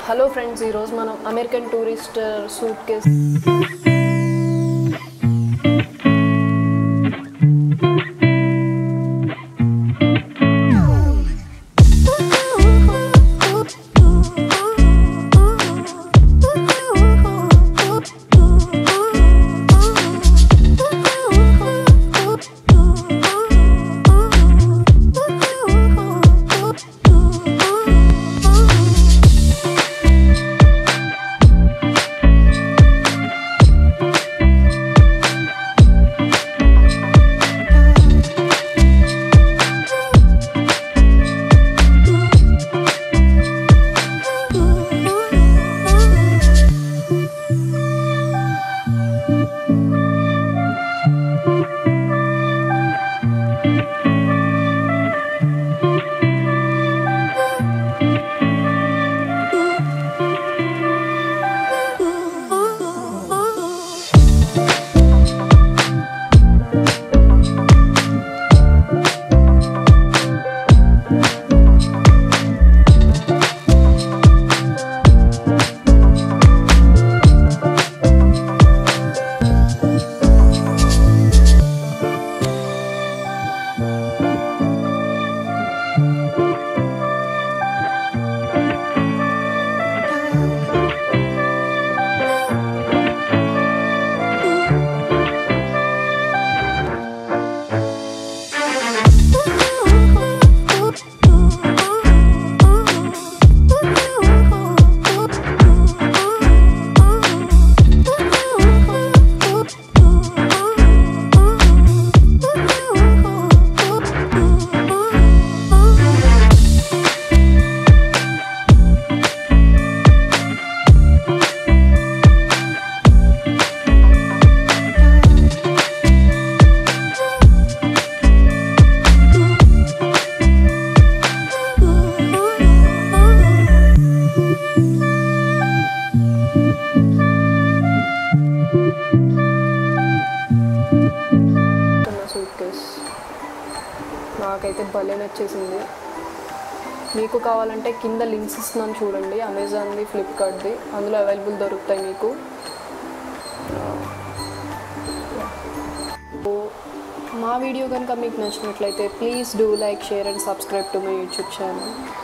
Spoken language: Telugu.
హలో ఫ్రెండ్స్, ఈరోజు మనం అమెరికన్ టూరిస్టర్ సూట్ కేస్ నాకైతే భలే నచ్చేసింది. మీకు కావాలంటే కింద లింక్స్ ఇస్తున్నాను చూడండి, అమెజాన్ది, ఫ్లిప్కార్ట్ది, అందులో అవైలబుల్ దొరుకుతాయి మీకు. మా వీడియో కనుక మీకు నచ్చినట్లయితే please do like, share and subscribe to my YouTube channel.